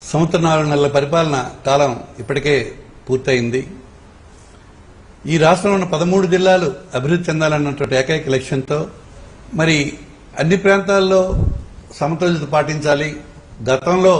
సంవత్సరం 4 నెలల పరిపాలన కాలం ఇప్పటికే పూర్తయింది. ఈ రాష్ట్రంలో ఉన్న 13 జిల్లాలు అభివృద్ధి చెందాలన్నటువంటి ఏకైక లక్ష్యంతో మరి అన్ని ప్రాంతాల్లో సమతుల్యత పాటించాలి. గతంలో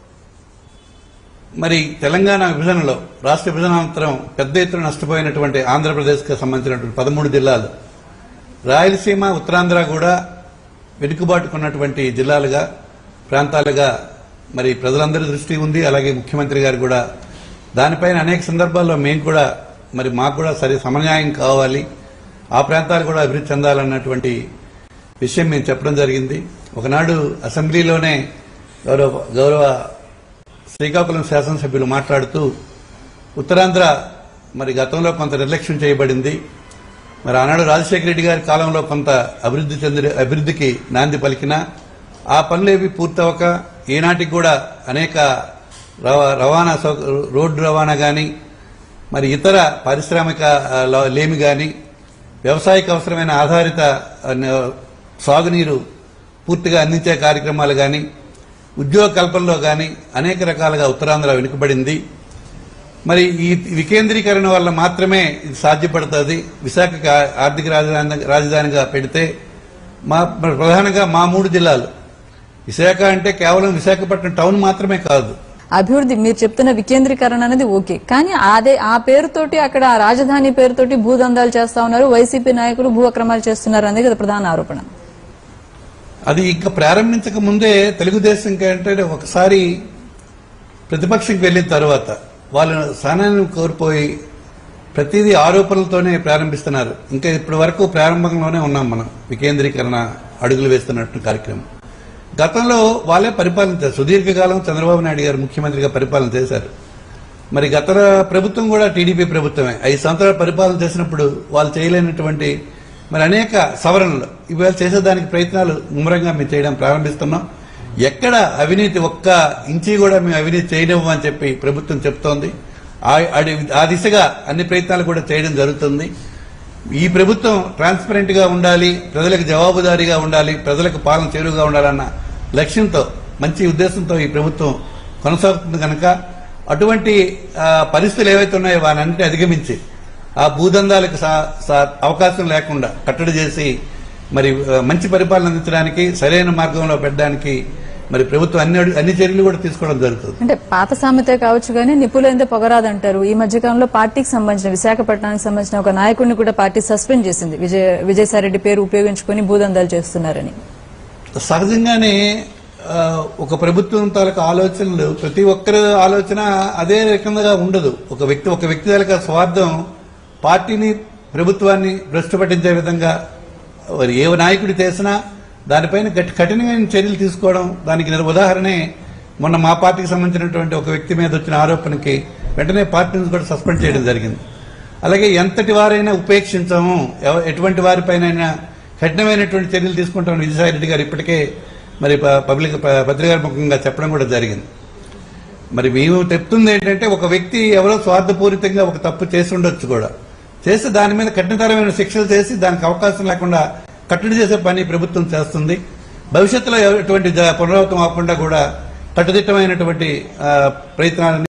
మరి తెలంగాణ విభజనలో రాష్ట్ర విభజనానంతరం పెద్ద ఎత్తున నష్టపోయినటువంటి ఆంధ్రప్రదేశ్కి సంబంధించినటువంటి 13 జిల్లాలు, రాయలసీమ, ఉత్తరాంధ్ర కూడా వెనుకబాటుకున్నటువంటి జిల్లాలుగా, ప్రాంతాలుగా మరి ప్రజలందరి దృష్టి ఉంది. అలాగే ముఖ్యమంత్రి గారు కూడా దానిపైన అనేక సందర్భాల్లో మేము కూడా మరి మాకు కూడా సమన్యాయం కావాలి, ఆ ప్రాంతాలు కూడా అభివృద్ధి చెందాలన్నటువంటి విషయం మేము చెప్పడం జరిగింది. ఒకనాడు అసెంబ్లీలోనే గౌరవ శ్రీకాకుళం శాసనసభ్యులు మాట్లాడుతూ ఉత్తరాంధ్ర మరి గతంలో కొంత నిర్లక్ష్యం చేయబడింది, మరి ఆనాడు రాజశేఖర రెడ్డి గారి కాలంలో కొంత అభివృద్ధికి నాంది పలికినా ఆ పనులేవి పూర్తవక ఈనాటికి కూడా అనేక రవాణా రోడ్డు రవాణా కానీ మరి ఇతర పారిశ్రామిక లేమి కానీ వ్యవసాయకు అవసరమైన ఆధారిత సాగునీరు పూర్తిగా అందించే కార్యక్రమాలు కానీ ఉద్యోగ కల్పనలో కానీ అనేక రకాలుగా ఉత్తరాంధ్ర వెనుకబడింది. మరి ఈ వికేంద్రీకరణ వల్ల మాత్రమే ఇది సాధ్యపడుతుంది. విశాఖకి ఆర్థిక రాజధానిగా పెడితే ప్రధానంగా మా 3 జిల్లాలు, విశాఖ అంటే కేవలం విశాఖపట్నం టౌన్ మాత్రమే కాదు. అభివృద్ధి మీరు చెప్తున్న వికేంద్రీకరణ అనేది ఓకే, కానీ ఆ పేరుతోటి అక్కడ రాజధాని పేరుతోటి భూదందాలు చేస్తా ఉన్నారు, వైసీపీ నాయకులు భూ అక్రమాలు చేస్తున్నారు అనేది కదా ప్రధాన ఆరోపణ. అది ఇంకా ప్రారంభించక ముందే తెలుగుదేశం కంటే ఒకసారి ప్రతిపక్షంకి వెళ్లిన తర్వాత వాళ్ళు స్థానాన్ని కోల్పోయి ప్రతిదీ ఆరోపణలతోనే ప్రారంభిస్తున్నారు. ఇంకా ఇప్పటి వరకు ప్రారంభంలోనే ఉన్నాం మనం వికేంద్రీకరణ అడుగులు వేస్తున్నట్టు కార్యక్రమం. గతంలో వాళ్ళే పరిపాలన చేశారు, సుదీర్ఘకాలం చంద్రబాబు నాయుడు గారు ముఖ్యమంత్రిగా పరిపాలన చేశారు. మరి గత ప్రభుత్వం కూడా టీడీపీ ప్రభుత్వమే 5 సంవత్సరాలు పరిపాలన చేసినప్పుడు వాళ్ళు చేయలేనటువంటి మరి అనేక సవరణలు ఇవాళ చేసేదానికి ప్రయత్నాలు ముమ్మరంగా మేము చేయడం ప్రారంభిస్తున్నాం. ఎక్కడ అవినీతి ఒక్క ఇంచి కూడా మేము అవినీతి చేయలేము అని చెప్పి ప్రభుత్వం చెప్తోంది. ఆ దిశగా అన్ని ప్రయత్నాలు కూడా చేయడం జరుగుతుంది. ఈ ప్రభుత్వం ట్రాన్స్పరెంట్ గా ఉండాలి, ప్రజలకు జవాబుదారీగా ఉండాలి, ప్రజలకు పాలన చేరువుగా ఉండాలన్న లక్ష్యంతో, మంచి ఉద్దేశంతో ఈ ప్రభుత్వం కొనసాగుతుంది కనుక అటువంటి పరిస్థితులు ఏవైతే ఉన్నాయో వాటిని అధిగమించి ఆ భూదందాలకు అవకాశం లేకుండా కట్టడి చేసి మరి మంచి పరిపాలన అందించడానికి, సరైన మార్గంలో పెట్టడానికి మరి ప్రభుత్వం అన్ని చర్యలు కూడా తీసుకోవడం జరుగుతుంది. అంటే పాత సామెతే కావచ్చు కానీ నిపుణులైతే పొగరాదంటారు. ఈ మధ్యకాలంలో పార్టీకి సంబంధించిన విశాఖపట్నానికి సంబంధించిన ఒక నాయకుడిని కూడా పార్టీ సస్పెండ్ చేసింది, విజయసాయిరెడ్డి పేరు ఉపయోగించుకుని భూదందాలు చేస్తున్నారని. సహజంగానే ఒక ప్రభుత్వం తాలూకు ఆలోచనలు ప్రతి ఒక్కరి ఆలోచన అదే రకంగా ఉండదు. ఒక వ్యక్తి తాలూకా స్వార్థం పార్టీని, ప్రభుత్వాన్ని భ్రష్టు పట్టించే విధంగా మరి ఏ నాయకుడు చేసినా దానిపైన కఠినమైన చర్యలు తీసుకోవడం. దానికి ఉదాహరణే మొన్న మా పార్టీకి సంబంధించినటువంటి ఒక వ్యక్తి మీద వచ్చిన ఆరోపణకి వెంటనే పార్టీ నుంచి కూడా సస్పెండ్ చేయడం జరిగింది. అలాగే ఎంతటి వారైనా ఉపేక్షించాము, ఎటువంటి వారిపైన కఠినమైనటువంటి చర్యలు తీసుకుంటామని విజయసాయిరెడ్డి గారు ఇప్పటికే మరి పత్రికాముఖంగా చెప్పడం కూడా జరిగింది. మరి మేము చెప్తుంది ఏంటంటే ఒక వ్యక్తి ఎవరో స్వార్థపూరితంగా ఒక తప్పు చేసి ఉండొచ్చు, కూడా చేసి దాని మీద కఠినతరమైన శిక్షలు చేసి దానికి అవకాశం లేకుండా కట్టడి చేసే పని ప్రభుత్వం చేస్తుంది. భవిష్యత్తులో ఎటువంటి పునరావృతం అవ్వకుండా కూడా కట్టుదిట్టమైనటువంటి ప్రయత్నాలను